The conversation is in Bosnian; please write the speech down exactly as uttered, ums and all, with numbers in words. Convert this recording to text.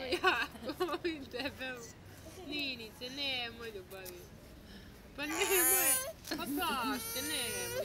Jaakko, inte veu. Niin, se Neemo jo paljon. Pa Neemo, pa taas se Neemo.